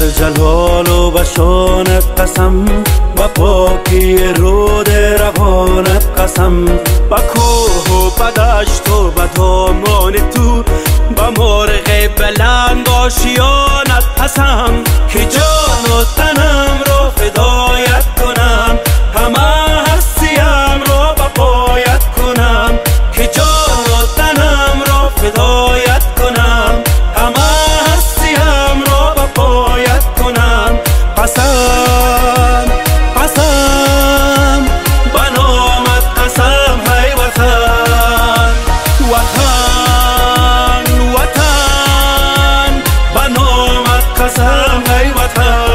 جلال و بشانت قسم، با پاکی رود روانت قسم، با کوه و با دشت و با دامان تو، با مرغ بلند آشیانت قسم، که جان و تنم را فدایت کنم، همه هستیم را با پایت کنم، که جان و تنم را فدایت کنم، همه هستیم را با پایت کنم. قسم قسم بنامت قسم های وطن، وطن وطن بنامت قسم های وطن.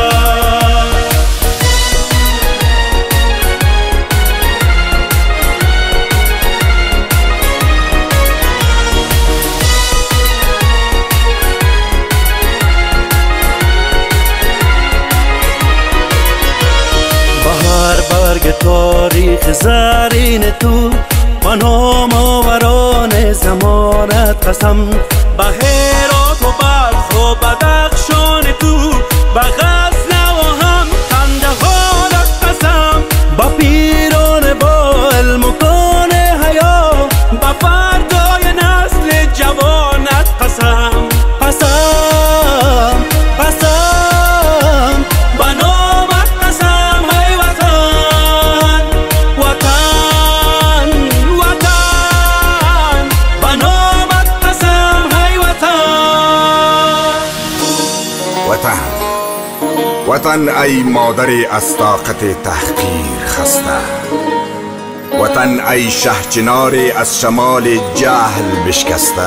برگ تاریخ زرین تو، با نام آوران زمانت قسم، با هرات و بلخ و بدخشان تو، با غزنه و هم قندهارت قسم، با پیران با علم و کان حیا، با فردای نسل جوانت قسم. قسم قسم بنامت قسم های وطن، وطن وطن بنامت قسم های وطن. وطن ای مادری از طاقت تحقیر خسته، وطن ای شهچناری از شمال جهل بشکسته،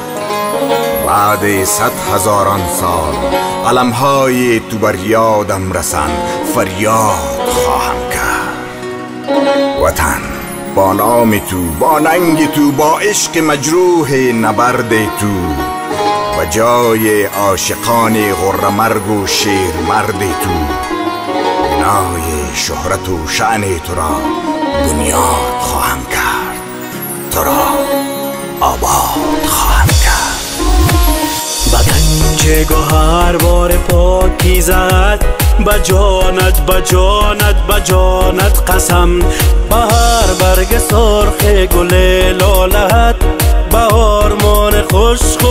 بعد 100,000 سال علمهای تو بر یادم رسند، فریاد خواهم کرد. وطن با نام تو، با ننگ تو، با عشق مجروح نبرد تو، و جای عاشقان غرمرگ و شیر مرد تو، بنای شهرت و شأن تو را بنیاد خواهم کرد، تو را آباد خواهم کرد. با گنج گوهر بار پاکیزت، با جانت با جانت با جانت قسم، با هر برگ سرخ گل لالت، با آرمان خوش